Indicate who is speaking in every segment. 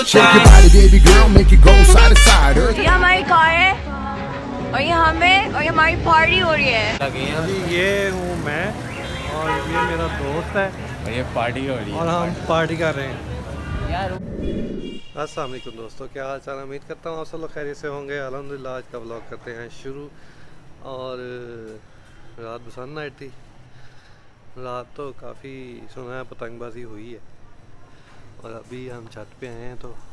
Speaker 1: Shake your body, baby girl, make it go side to side.
Speaker 2: ये हमारी car है और ये हमें और ये हमारी पार्टी हो रही है।
Speaker 3: अभी ये हूँ मैं और ये मेरा दोस्त है
Speaker 4: और ये पार्टी हो रही है
Speaker 3: और हम पार्टी कर रहे हैं यार। अस्सलाम वालेकुम दोस्तों, क्या हाल चाल। उम्मीद करता हूँ आप सब लोग खैरियत से होंगे। अल्हम्दुलिल्लाह आज का व्लॉग करते हैं शुरू। और रात बसंत नाइट थी, रात तो काफ़ी सुना है पतंगबाजी हुई है और अभी हम छत पे आए हैं तो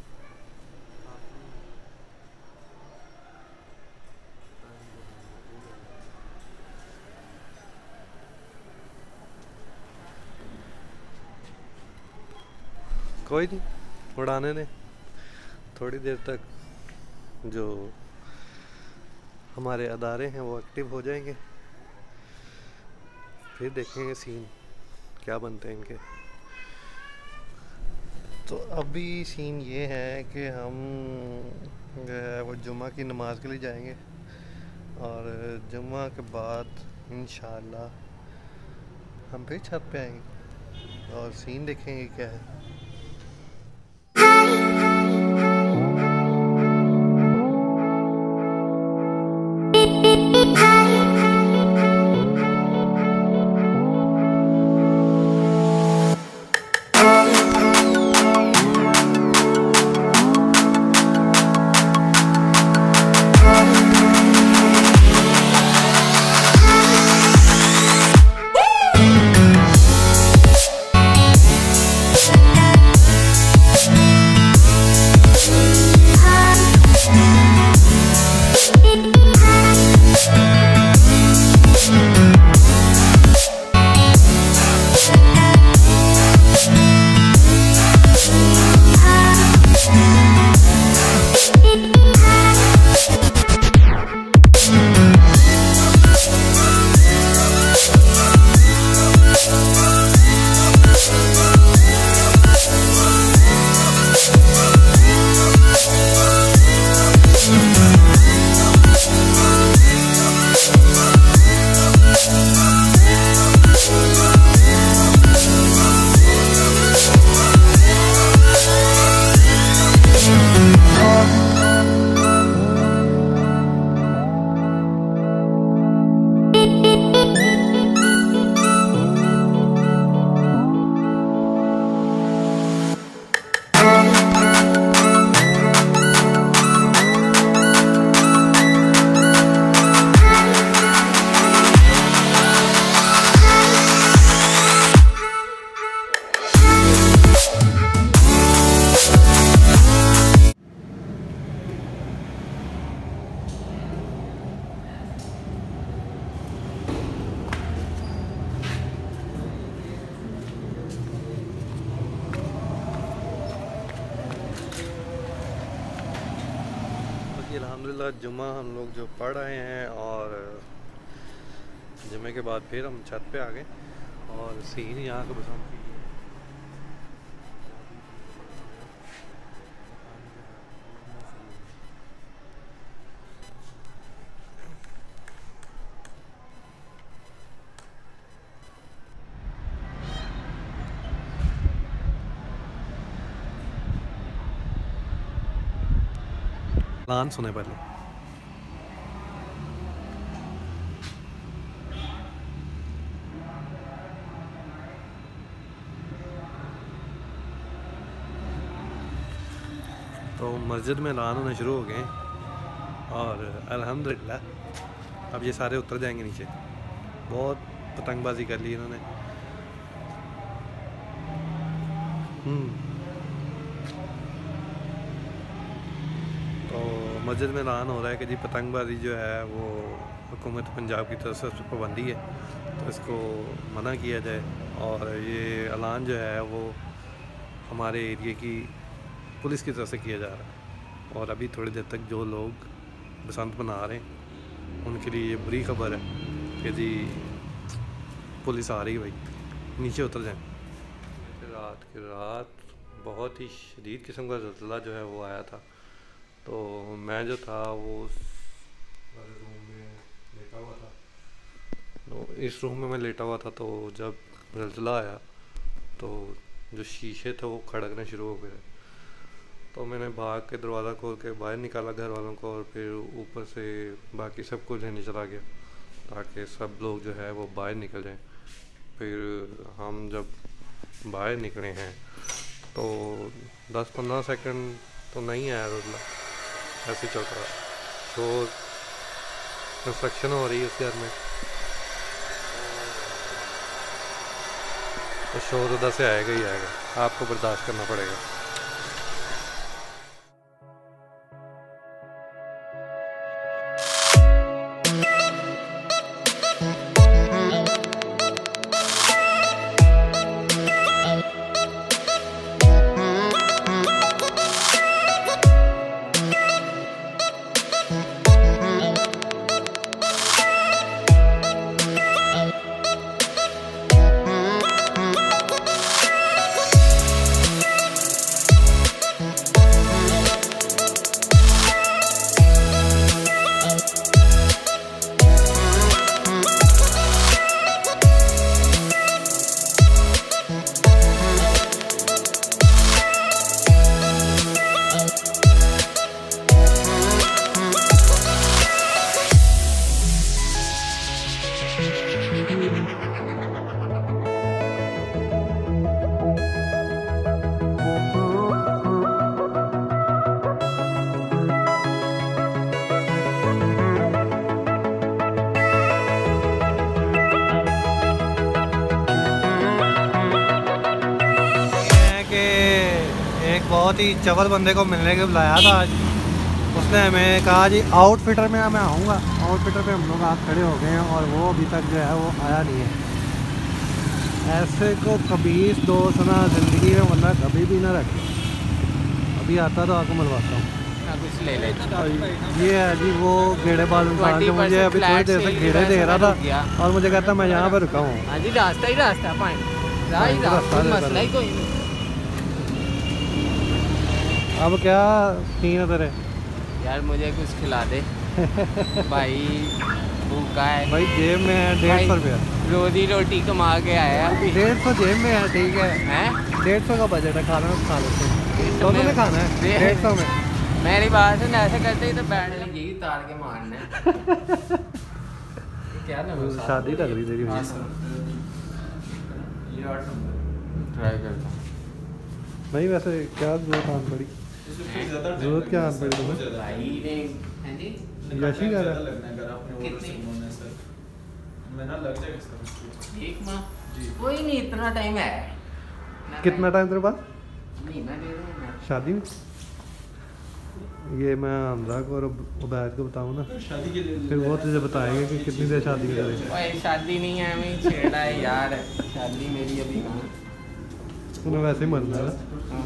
Speaker 3: कोई नहीं, उड़ाने ने थोड़ी देर तक जो हमारे अदारे हैं वो एक्टिव हो जाएंगे, फिर देखेंगे सीन क्या बनते हैं इनके। तो अभी सीन ये है कि हम वो जुम्मा की नमाज के लिए जाएंगे और जुम्मा के बाद इंशाअल्लाह हम फिर छत पे आएंगे और सीन देखेंगे क्या है। अल्हम्दुलिल्लाह जुम्मा हम लोग जो पढ़ रहे हैं और जुम्मे के बाद फिर हम छत पे आ गए और सीन यहाँ का बसंत की प्लान सुने पहले। तो मस्जिद में ऐलान होने शुरू हो गए और अल्हम्दुलिल्लाह अब ये सारे उतर जाएंगे नीचे। बहुत पतंगबाजी कर ली इन्होंने। तो मस्जिद में ऐलान हो रहा है कि जी पतंगबाजी जो है वो हुकूमत पंजाब की तरफ से पाबंदी है तो इसको मना किया जाए। और ये ऐलान जो है वो हमारे एरिए की पुलिस की तरफ से किया जा रहा है। और अभी थोड़ी देर तक जो लोग बसंत मना रहे हैं उनके लिए ये बुरी खबर है कि जी पुलिस आ रही है, भाई नीचे उतर जाएं। रात की रात बहुत ही शदीद किस्म का ज़लज़ला जो है वो आया था। तो मैं जो था वो रूम में लेटा हुआ था, तो इस रूम में मैं लेटा हुआ था। तो जब ज़लज़ला आया तो जो शीशे थे वो खड़कने शुरू हो गए तो मैंने भाग के दरवाज़ा खोल के बाहर निकाला घर वालों को, और फिर ऊपर से बाकी सबको लेने चला गया ताकि सब लोग जो है वो बाहर निकल जाएं। फिर हम जब बाहर निकले हैं तो 10-15 सेकंड तो नहीं आया, ऐसे चल रहा शोर, कंस्ट्रक्शन हो रही है उस घर में, तो शोर उधर से आएगा ही आएगा, आपको बर्दाश्त करना पड़ेगा। बहुत ही चवल बंदे को मिलने के बुलाया था आज, उसने हमें कहा जी आउटफिटर में मैं आऊँगा। आउटफिटर पे हम लोग आज खड़े हो गए हैं और वो अभी तक जो है वो आया नहीं है। ऐसे को कभी दोस्त ना ज़िंदगी में वरना कभी भी ना रखे, अभी आता तो आपको मिलवाता हूँ।
Speaker 4: कुछ ले ले।
Speaker 3: ये है जी वो गेड़े बाल इंसान जो मुझे अभी थोड़ी देर से गेड़े दे रहा था और मुझे कहता मैं यहाँ पर रुका हूँ।
Speaker 4: हाँ जी रास्ता ही रास्ता मसला ही कोई नहीं।
Speaker 3: अब क्या सीन है तेरे?
Speaker 4: यार मुझे कुछ खिला दे भाई, भूखा है
Speaker 3: भाई। जेब में है 150 रुपया,
Speaker 4: रोजी रोटी कमा के आया अभी।
Speaker 3: 150 जेब में है, ठीक है 150 का बजट है, खाना खा लेते दोनों में खाना है 150 में।
Speaker 4: मेरी बात सुन, ऐसे करते ही तो बैठ लगी तार के मारने। क्या ना
Speaker 3: शादी लग रही तेरी।
Speaker 4: ट्राई करता
Speaker 3: नहीं वैसे क्या जरूरत आन पड़ी, जरूरत क्या आन पड़ी तुम्हें? यशी कर रहा
Speaker 4: है कोई नहीं, इतना टाइम है।
Speaker 3: कितना टाइम तेरे पास
Speaker 4: महीना डेढ़
Speaker 3: शादी में? ये मैं हमरा को और उबैद को बताऊँ ना, फिर वो तुझे बताएंगे कि कितनी देर शादी करें।
Speaker 4: शादी नहीं है, हमें छेड़ा है यार, शादी मेरी अभी कहाँ।
Speaker 3: तूने वैसे ही मरना है।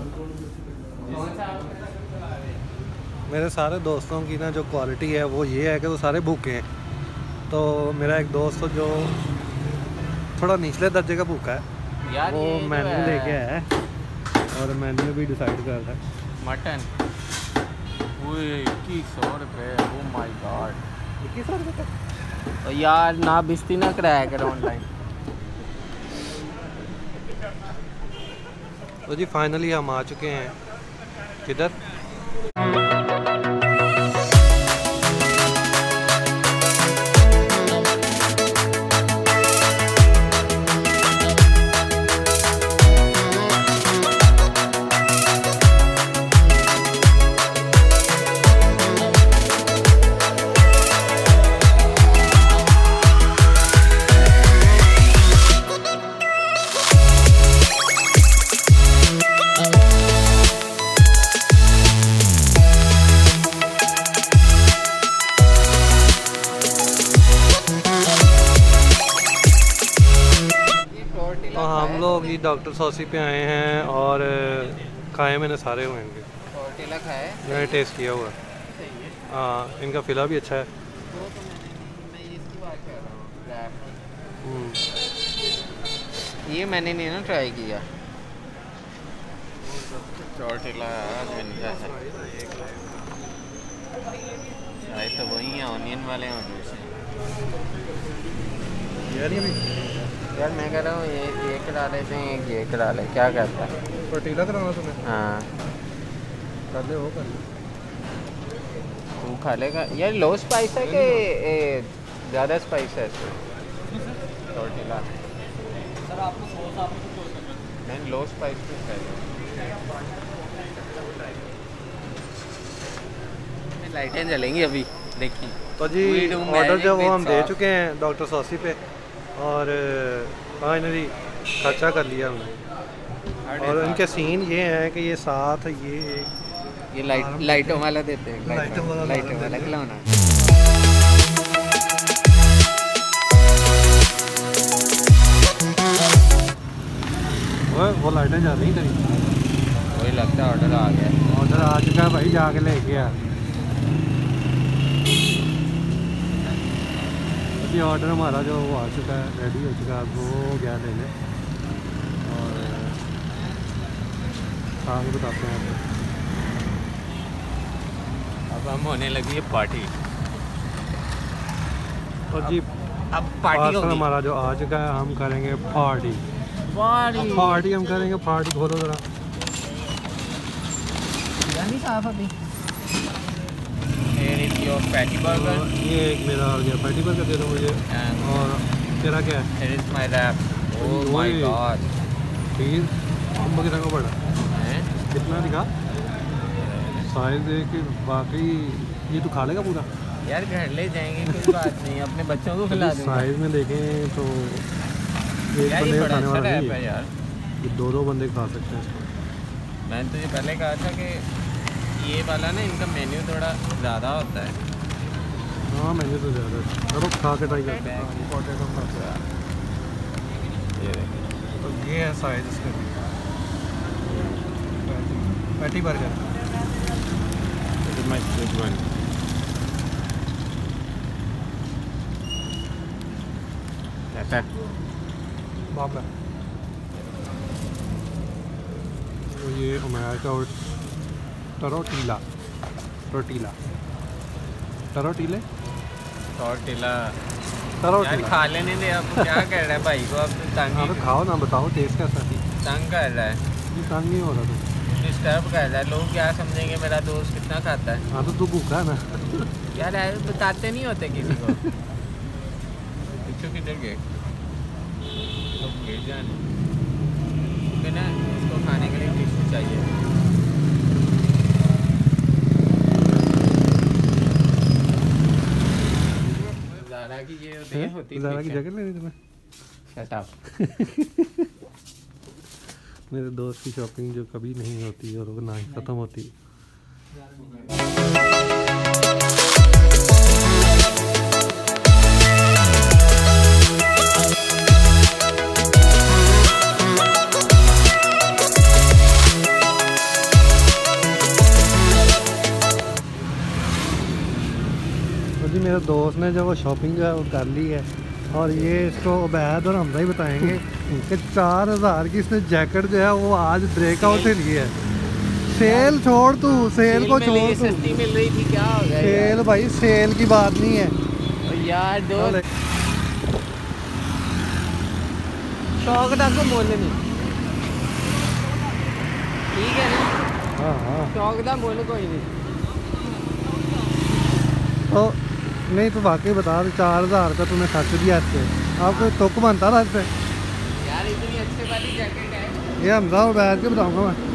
Speaker 3: मेरे सारे दोस्तों की ना जो क्वालिटी है वो ये है कि वो सारे भूखे हैं। तो मेरा एक दोस्त जो थोड़ा निचले दर्जे का भूखा है यार, वो मेन्यू लेके आया है और मेन्यू भी डिसाइड कर रहा है।
Speaker 4: मटन 2100 रुपये, ओ माय गॉड
Speaker 3: 2100 रुपये
Speaker 4: तो यार ना बिस्ती ना कराया कर ऑनलाइन।
Speaker 3: तो जी फाइनली हम आ चुके हैं किधर? तो हम लोग ही डॉक्टर सौसी पे आए हैं और खाए मैंने सारे हुए इनके, मैंने टेस्ट किया हुआ। हाँ इनका फिला भी अच्छा है।
Speaker 4: ये मैंने नहीं ना ट्राई किया। टोर्टिला शायद तो वही है, ऑनियन वाले हैं यार। मैं कह रहा हूँ ये करा लेते हैं, ये करा ले, क्या कहता है?
Speaker 3: टोर्टिला कराना तुम्हें?
Speaker 4: हाँ
Speaker 3: कर ले वो कर ले।
Speaker 4: तू खा लेगा यार? लो स्पाइस है कि ज़्यादा स्पाइस है इसमें? टोर्टिला
Speaker 5: सर आपको सॉस आप कुछ हो सकता है।
Speaker 4: नहीं, लो स्पाइस भी चाहिए। लाइटें जलेंगी अभी, देखिए।
Speaker 3: तो जी ऑर्डर जो वो हम दे चुके हैं डॉक्टर सॉसी पे, और फाइनली खर्चा कर लिया हमने। और इनके सीन ये हैं कि ये साथ ये
Speaker 4: लाइटों वाला देते हैं,
Speaker 3: लाइटों वाला
Speaker 4: खिलौना।
Speaker 3: वो लाइटें जा रही तेरी?
Speaker 4: वही लगता है ऑर्डर आ गया।
Speaker 3: ऑर्डर आ चुका है भाई, जाके लेके आ। ये ऑर्डर हमारा जो वो आ चुका है, रेडी हो चुका है, वो गया लेने। और आगे बताते हैं आपको।
Speaker 4: अब हम होने लगी है पार्टी।
Speaker 3: और जी
Speaker 4: अब पार्टी होगी।
Speaker 3: हमारा जो आ चुका है, हम करेंगे पार्टी। पार्टी हम करेंगे। पार्टी खोलो जरा।
Speaker 4: साफ अभी। Patty burger.
Speaker 3: ये एक मेरा आ गया पैटी बर्गर दे दो मुझे। और तेरा क्या है?
Speaker 4: It is my wrap. Oh my god.
Speaker 3: ठीक है, कितना का पड़ा? कितना दिखा? साइज देख के वाकई ये तो खा लेगा पूरा
Speaker 4: यार। घर ले जाएंगे, कोई बात नहीं, अपने बच्चों को खिला देंगे।
Speaker 3: साइज में देखें तो एक
Speaker 4: यार
Speaker 3: बंदे
Speaker 4: ये बड़ा
Speaker 3: खाने
Speaker 4: अच्छा
Speaker 3: वाला
Speaker 4: रैप
Speaker 3: नहीं
Speaker 4: है
Speaker 3: है।
Speaker 4: यार।
Speaker 3: ये दो बंदे खा सकते हैं इसको।
Speaker 4: मैंने तुझे पहले कहा था कि ये वाला ना इनका मेन्यू थोड़ा ज़्यादा होता है।
Speaker 3: हाँ मेन्यू तो ज़्यादा है। चलो खा के ट्राई करते हैं। तो ये है साइज इसका, पैटी बर्गर। बाबा तो ये अमेरिका और टरोटीला
Speaker 4: टोर्टिला यार
Speaker 3: टरोटीला।
Speaker 4: खा लेने दे। अब क्या कर रहा है भाई को? अब तंग
Speaker 3: हाँ तो खाओ ना, बताओ टेस्ट कैसा है।
Speaker 4: तंग कर रहा है,
Speaker 3: ये तंग नहीं हो रहा तो?
Speaker 4: डिस्टर्ब कर रहा है। लोग क्या समझेंगे मेरा दोस्त कितना खाता है?
Speaker 3: हाँ तो तू भूखा है ना।
Speaker 4: यार बताते नहीं होते किसी को। पीछे किधर गए? ना इसको खाने के लिए टिश्यू चाहिए। ज़ारा की ये होती है।
Speaker 3: ज़ारा की जैकेट लेनी तुम्हें?
Speaker 4: Shut up.
Speaker 3: मेरे दोस्त की शॉपिंग जो कभी नहीं होती और वो ना ही ख़त्म होती। जी मेरे दोस्त ने जो वो शॉपिंग जो है वो कर ली है, और ये इसको उबैद और हमजा ही बताएंगे कि 4000 की इसने जैकेट जो है वो आज ब्रेकआउट से ली है। सेल छोड़ तू, सेल को छोड़ तू।
Speaker 4: सस्ती मिल रही थी, क्या हो गया?
Speaker 3: सेल भाई, सेल की बात नहीं है
Speaker 4: यार। दोस्त शौक था को बोलने नहीं, ठीक है ना?
Speaker 3: हाँ
Speaker 4: शौक था, बोलो कोई नहीं।
Speaker 3: तो नहीं तो वाकई बता, 4000 का तूने खर्च दिया इस पे। आपको तुक बनता था इस पे
Speaker 4: यार। इतनी अच्छी वाली जैकेट है।
Speaker 3: ये हमजा और बैठ के बताऊंगा मैं।